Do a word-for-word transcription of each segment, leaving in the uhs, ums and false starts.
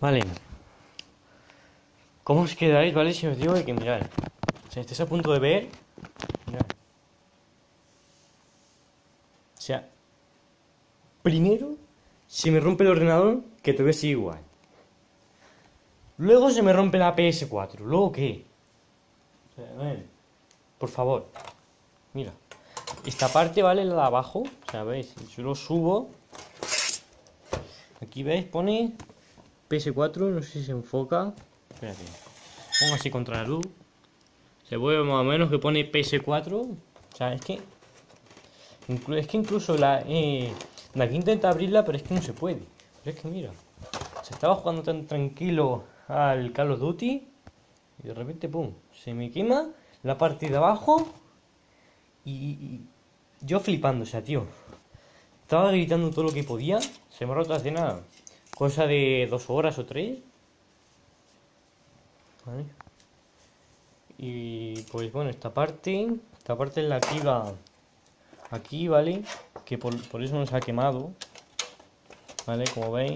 Vale. ¿Cómo os quedáis, vale? Si os digo que mirad. Si estáis a punto de ver. Mirad. O sea. Primero se me rompe el ordenador, que todavía sigue igual. Luego se me rompe la P S cuatro. ¿Luego qué? O sea, a ver, por favor. Mira. Esta parte, ¿vale? La de abajo. O sea, veis. Yo lo subo. Aquí veis, pone P S cuatro. No sé si se enfoca. Espérate. Pongo así contra la luz. Se ve más o menos que pone P S cuatro. O sea, es que. Es que incluso la. Eh, de aquí intenta abrirla, pero es que no se puede. Pero es que mira. Se estaba jugando tan tranquilo al Call of Duty. Y de repente, pum. Se me quema la parte de abajo. Y, y yo flipando, o sea, tío. Estaba gritando todo lo que podía. Se me ha roto hace nada. Cosa de dos horas o tres. Vale. Y pues bueno, esta parte. Esta parte es la que iba aquí, ¿vale? Que por, por eso nos ha quemado. ¿Vale? Como veis.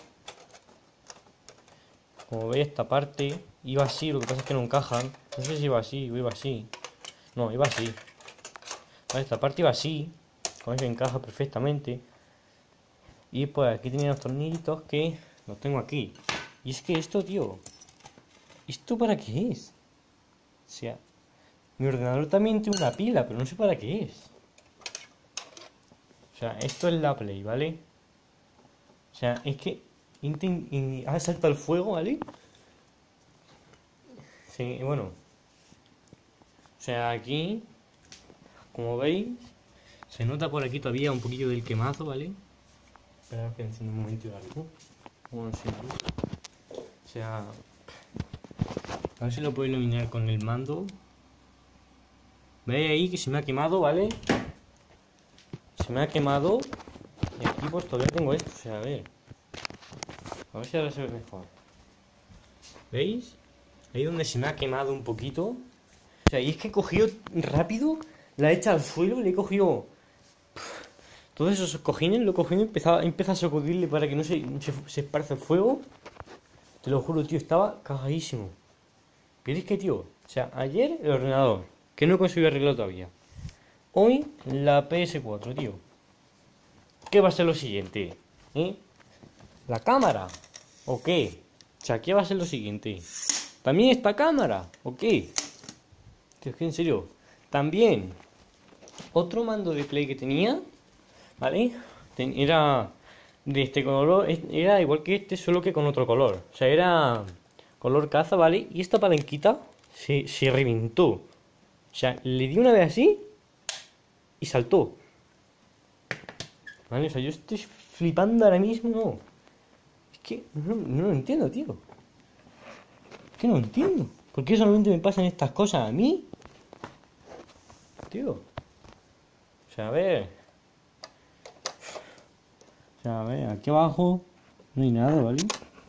Como veis, esta parte iba así, lo que pasa es que no encajan. No sé si iba así o iba así. No, iba así. Vale, esta parte iba así. Como veis que encaja perfectamente. Y pues aquí tenía los tornillitos que los tengo aquí. Y es que esto, tío. ¿Esto para qué es? O sea, mi ordenador también tiene una pila, pero no sé para qué es. O sea, esto es la Play, ¿vale? O sea, es que ha saltado el fuego, ¿vale? Sí, bueno. O sea, aquí, como veis, se nota por aquí todavía un poquillo del quemazo, ¿vale? Esperad que encienda un momento de algo. Bueno, sí. O sea, a ver si lo puedo iluminar con el mando. ¿Veis ahí que se me ha quemado, ¿vale? Se me ha quemado. Y aquí pues todavía tengo esto, o sea, a ver. A ver si ahora se ve mejor. ¿Veis? Ahí donde se me ha quemado un poquito. O sea, y es que he cogido rápido, la he echado al suelo, le he cogido todos esos cojines, lo he cogido y empezado, he empezado a sacudirle para que no se, se, se esparza el fuego. Te lo juro, tío, estaba cagadísimo. Pero es que, tío, o sea, ayer el ordenador, que no he conseguido arreglar todavía. Hoy la P S cuatro, tío. ¿Qué va a ser lo siguiente? ¿Eh? ¿La cámara? ¿O qué? O sea, ¿qué va a ser lo siguiente? ¿También esta cámara? ¿O qué? Tío, es que en serio. También otro mando de Play que tenía, ¿vale? Ten, era de este color, era igual que este, solo que con otro color. O sea, era color caza, ¿vale? Y esta palanquita se, se reventó. O sea, le di una vez así y saltó. ¿Vale? O sea, yo estoy flipando ahora mismo, no. Es que no, no lo entiendo, tío. Es que no lo entiendo. ¿Por qué solamente me pasan estas cosas a mí? Tío. O sea, a ver. O sea, a ver, aquí abajo no hay nada, ¿vale?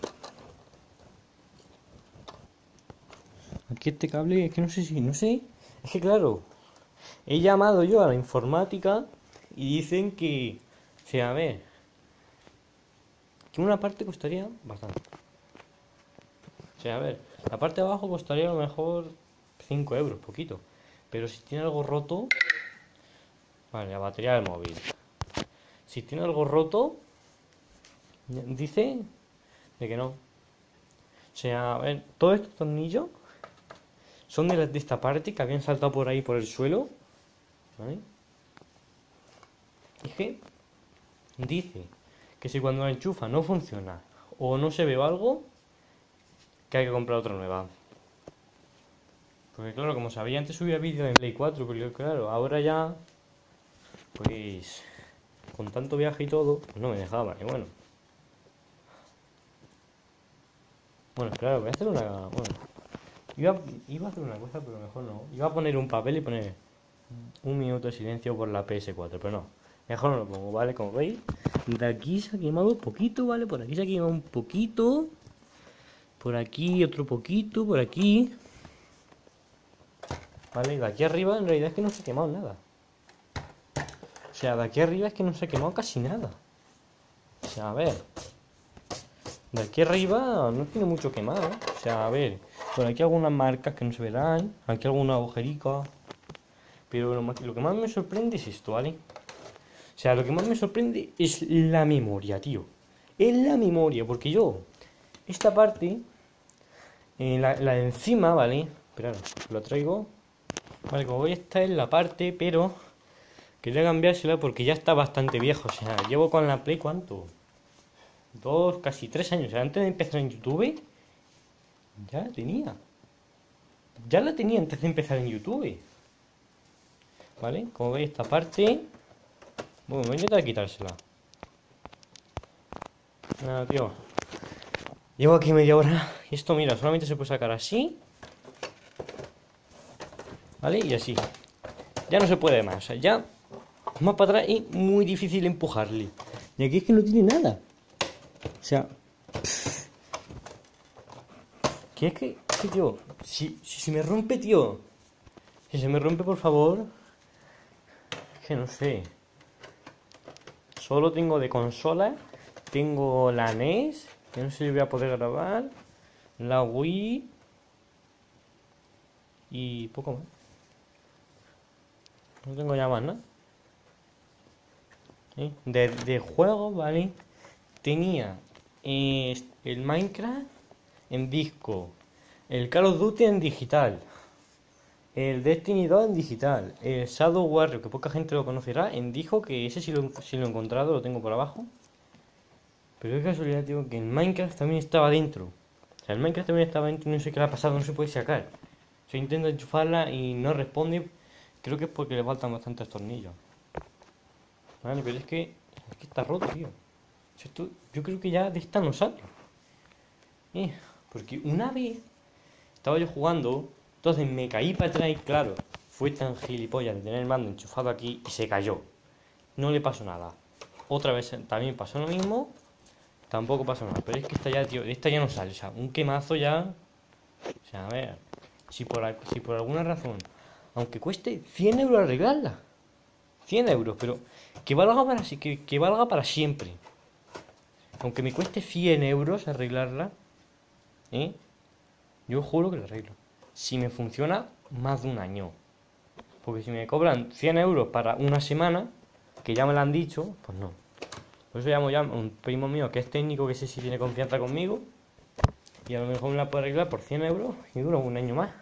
Aquí este cable, es que no sé si, no sé. Es que claro, he llamado yo a la informática y dicen que, o sea, a ver, que una parte costaría bastante. O sea, a ver, la parte de abajo costaría a lo mejor cinco euros, poquito. Pero si tiene algo roto, vale, la batería del móvil. Si tiene algo roto, dice de que no. O sea, a ver, todos estos tornillos son de, la, de esta parte que habían saltado por ahí por el suelo. ¿Vale? Es que dice que si cuando la enchufa no funciona o no se ve algo, que hay que comprar otra nueva. Porque claro, como sabía, antes subía vídeos en Play cuatro, pero claro, ahora ya, pues, con tanto viaje y todo, pues no me dejaba, y bueno. Bueno, claro, voy a hacer una... Bueno, iba, iba a hacer una cosa, pero mejor no. Iba a poner un papel y poner un minuto de silencio por la P S cuatro, pero no. Mejor no lo pongo, ¿vale? Como veis, de aquí se ha quemado un poquito, ¿vale? Por aquí se ha quemado un poquito. Por aquí otro poquito, por aquí. Vale, de aquí arriba en realidad es que no se ha quemado nada. O sea, de aquí arriba es que no se ha quemado casi nada. O sea, a ver. De aquí arriba no tiene mucho que más, ¿eh? O sea, a ver, por aquí algunas marcas que no se verán, aquí alguna agujerica. Pero lo, más- lo que más me sorprende es esto, ¿vale? O sea, lo que más me sorprende es la memoria, tío. Es la memoria, porque yo, esta parte, eh, la, la de encima, ¿vale? Esperad, lo traigo. Vale, como veis, esta es la parte, pero quería cambiársela porque ya está bastante viejo. O sea, llevo con la Play, ¿cuánto? Dos, casi tres años. O sea, antes de empezar en YouTube, ya la tenía. Ya la tenía antes de empezar en YouTube. ¿Vale? Como veis, esta parte. Bueno, voy a intentar quitársela. Nada, tío. Llevo aquí media hora. Y esto, mira, solamente se puede sacar así. ¿Vale? Y así. Ya no se puede más. O sea, ya más para atrás es muy difícil empujarle. Y aquí es que no tiene nada. O sea. ¿Qué es que, que tío? Si, si se me rompe, tío. Si se me rompe, por favor. Es que no sé. Solo tengo de consola. Tengo la N E S. Que no sé si voy a poder grabar. La Wii. Y poco más. No tengo ya más, ¿no? ¿Eh? De, de juegos, ¿vale? Tenía eh, el Minecraft en disco. El Call of Duty en digital. El Destiny dos en digital. El Shadow Warrior, que poca gente lo conocerá, en disco, que ese sí lo, sí lo he encontrado, lo tengo por abajo. Pero es casualidad, tío, que el Minecraft también estaba dentro. O sea, el Minecraft también estaba dentro y no sé qué le ha pasado, no se puede sacar. Yo intento enchufarla y no responde. Creo que es porque le faltan bastantes tornillos. Vale, pero es que, es que está roto, tío. O sea, esto, yo creo que ya de esta no sale. Eh, porque una vez estaba yo jugando, entonces me caí para atrás y claro, fue tan gilipollas de tener el mando enchufado aquí y se cayó. No le pasó nada. Otra vez también pasó lo mismo, tampoco pasó nada. Pero es que esta ya, tío, de esta ya no sale. O sea, un quemazo ya. O sea, a ver, si por, al- si por alguna razón, aunque cueste cien euros arreglarla, cien euros, pero que valga para, si- que, que valga para siempre. Aunque me cueste cien euros arreglarla, ¿eh? Yo juro que lo arreglo. Si me funciona más de un año. Porque si me cobran cien euros para una semana, que ya me lo han dicho, pues no. Por eso llamo ya a un primo mío que es técnico, que sé si tiene confianza conmigo. Y a lo mejor me la puede arreglar por cien euros y dura un año más.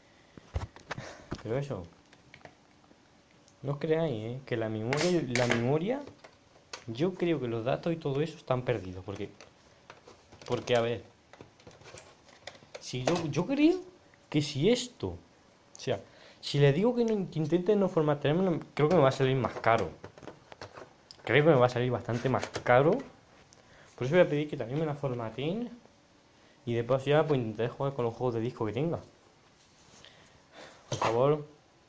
Pero eso. No os creáis, ¿eh? Que la memoria, la memoria, yo creo que los datos y todo eso están perdidos. Porque, porque a ver, si yo, yo creo que si esto, o sea, si le digo que, no, que intente no formatearme, creo que me va a salir más caro. Creo que me va a salir bastante más caro. Por eso voy a pedir que también me la formateen. Y después ya pues intentaré jugar con los juegos de disco que tenga. Por favor.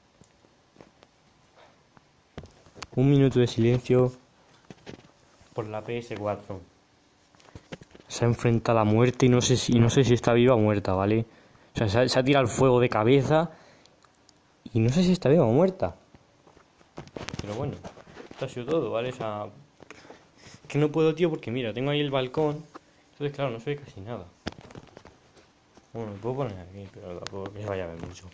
Un minuto de silencio por la P S cuatro. Se ha enfrentado a la muerte y no sé si, no sé si está viva o muerta, ¿vale? O sea, se ha, se ha tirado el fuego de cabeza y no sé si está viva o muerta. Pero bueno, esto ha sido todo, ¿vale? O sea, que no puedo, tío, porque mira, tengo ahí el balcón. Entonces, claro, no se ve casi nada. Bueno, me puedo poner aquí, pero tampoco que se vaya a ver mucho.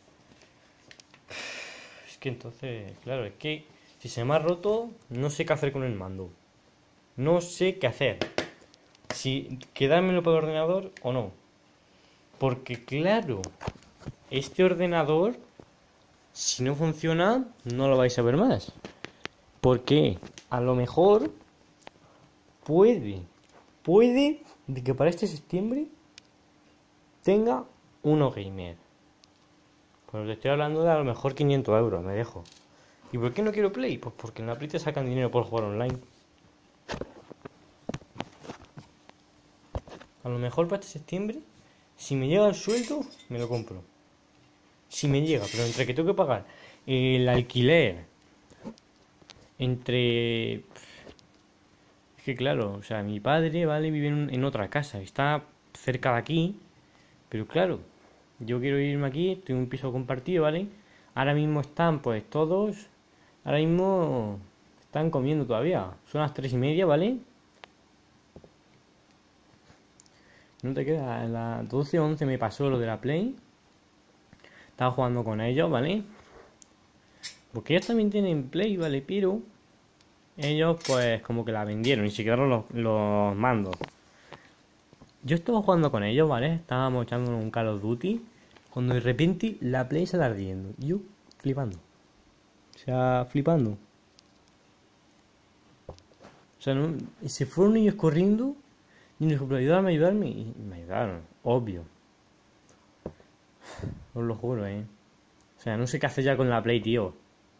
Es que entonces, claro, es que si se me ha roto, no sé qué hacer con el mando. No sé qué hacer. Si quedármelo por el ordenador o no. Porque claro, este ordenador, si no funciona, no lo vais a ver más. Porque a lo mejor puede, puede de que para este septiembre tenga uno gamer. Pues te estoy hablando de a lo mejor quinientos euros, me dejo. ¿Y por qué no quiero Play? Pues porque en la Play te sacan dinero por jugar online. A lo mejor para este septiembre, si me llega el sueldo, me lo compro. Si me llega, pero entre que tengo que pagar el alquiler, entre... Es que claro, o sea, mi padre, ¿vale? Vive en, en otra casa, está cerca de aquí, pero claro, yo quiero irme aquí, estoy en un piso compartido, ¿vale? Ahora mismo están pues todos, ahora mismo están comiendo todavía, son las tres y media, ¿vale? No te queda, en la doce once me pasó lo de la Play. Estaba jugando con ellos, ¿vale? Porque ellos también tienen Play, ¿vale? Pero ellos pues como que la vendieron y se quedaron los, los mandos. Yo estaba jugando con ellos, ¿vale? Estábamos echando un Call of Duty. Cuando de repente la Play se está ardiendo. Y yo flipando. O sea, flipando. O sea, no, y se fueron ellos corriendo. Y me dijo, ayudarme, ayudarme. Y me ayudaron, obvio. Os lo juro, eh. O sea, no sé qué hacer ya con la Play, tío.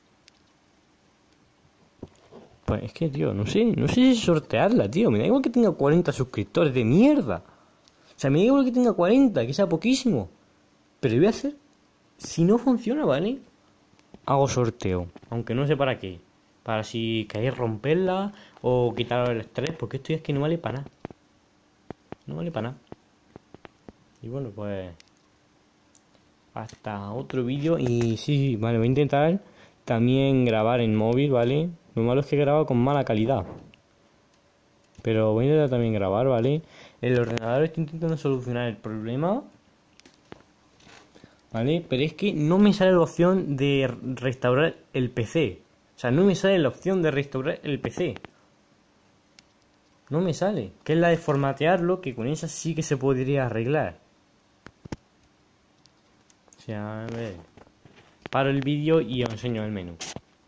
Pues es que, tío, no sé, no sé si sortearla, tío. Me da igual que tenga cuarenta suscriptores de mierda. O sea, me da igual que tenga cuarenta, que sea poquísimo. Pero voy a hacer, si no funciona, ¿vale? Hago sorteo, aunque no sé para qué. Para si queréis romperla o quitar el estrés, porque esto es que no vale para nada. No vale para nada. Y bueno, pues hasta otro vídeo. Y sí, vale, voy a intentar también grabar en móvil, ¿vale? Lo malo es que he grabado con mala calidad. Pero voy a intentar también grabar, ¿vale? El ordenador está intentando solucionar el problema, ¿vale? Pero es que no me sale la opción de restaurar el P C. O sea, no me sale la opción de restaurar el P C. No me sale. Que es la de formatearlo, que con esa sí que se podría arreglar. O sea, a ver. Paro el vídeo y os enseño el menú.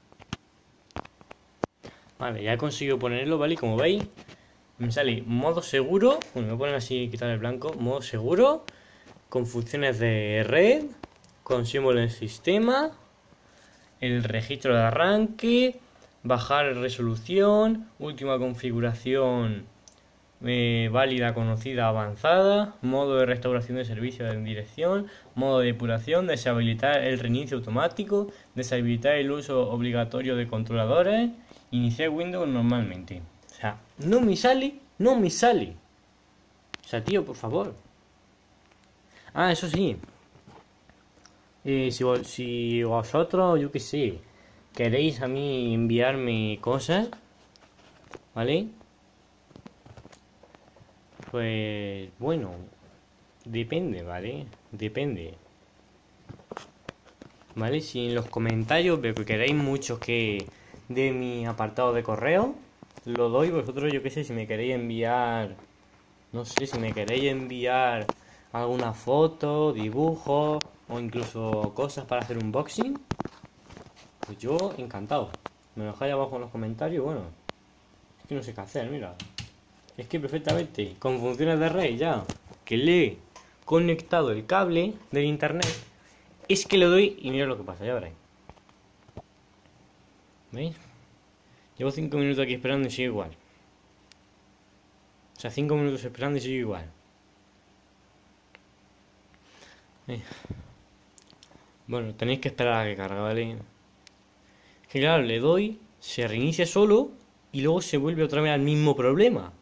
Vale, ya he conseguido ponerlo, ¿vale? Como veis, me sale modo seguro. Bueno, me voy a poner así, quitar el blanco. Modo seguro. Con funciones de red. Con símbolo del sistema. El registro de arranque. Bajar resolución. Última configuración. Eh, válida, conocida, avanzada. Modo de restauración de servicio en dirección. Modo de depuración. Deshabilitar el reinicio automático. Deshabilitar el uso obligatorio de controladores. Iniciar Windows normalmente. O sea, no me sale, no me sale. O sea, tío, por favor. Ah, eso sí. Eh, si, si vosotros, yo qué sé, queréis a mí enviarme cosas, ¿vale? Pues bueno, depende, ¿vale? Depende. ¿Vale? Si en los comentarios veo que queréis mucho que de mi apartado de correo, lo doy. Vosotros, yo qué sé, si me queréis enviar, no sé, si me queréis enviar alguna foto, dibujo o incluso cosas para hacer unboxing, pues yo encantado. Me lo dejáis abajo en los comentarios. Bueno, es que no sé qué hacer, mira. Es que perfectamente, con funciones de red ya, que le he conectado el cable del internet, es que le doy y mira lo que pasa, ya veréis. ¿Veis? Llevo cinco minutos aquí esperando y sigue igual. O sea, cinco minutos esperando y sigue igual. Eh. Bueno, tenéis que esperar a que cargue, ¿vale? Es que claro, le doy, se reinicia solo y luego se vuelve otra vez al mismo problema.